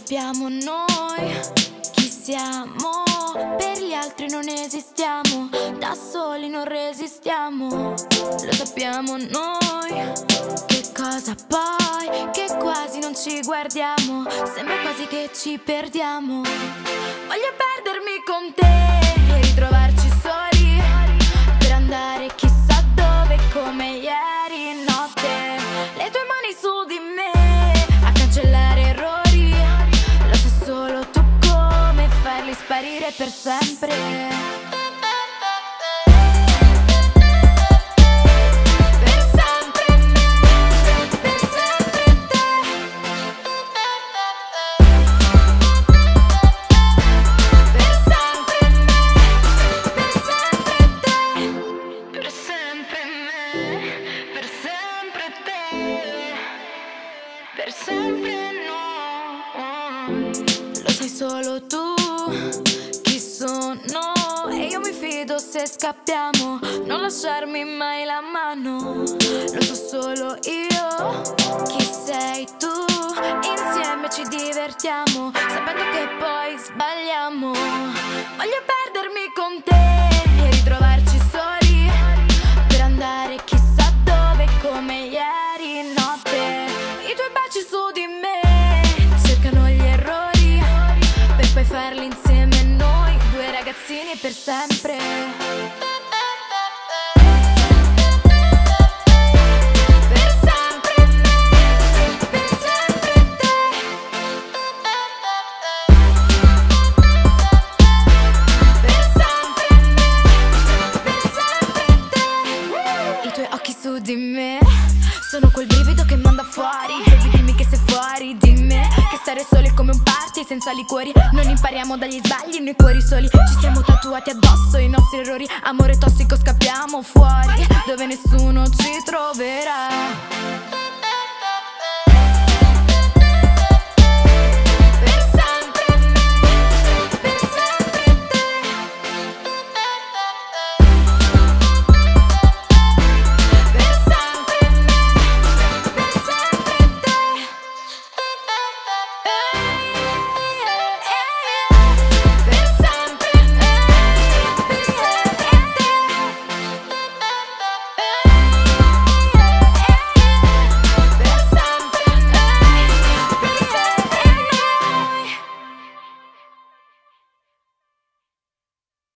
sappiamo noi chi siamo, per gli altri non esistiamo, da soli non resistiamo. Lo sappiamo noi, che cosa poi, che quasi non ci guardiamo, sembra quasi che ci perdiamo. Voglio perdermi con te e ritrovarci soli, per andare chissà dove come ieri notte. Le tue mani su di me, a cancellare errori, lo sai solo tu come farli sparire per sempre. Per sempre no. Lo sai solo tu chi sono, e io mi fido se scappiamo, non lasciarmi mai la mano. Lo so solo io chi sei tu, insieme ci divertiamo, sapendo che poi sbagliamo. Voglio perdermi con te e ritrovarci soli, per andare chissà dove come ieri notte. I tuoi baci su di me cercano gli errori, per poi farli insieme noi, due ragazzini per sempre. Per sempre me, per sempre te. Per sempre me, per sempre te. I tuoi occhi su di me sono quel brivido che manda fuori. Baby, dimmi che sei fuori di me, che stare soli è come un party senza liquori. Non impariamo dagli sbagli, noi cuori soli ci siamo tatuati addosso i nostri errori. Amore tossico, scappiamo fuori dove nessuno ci troverà.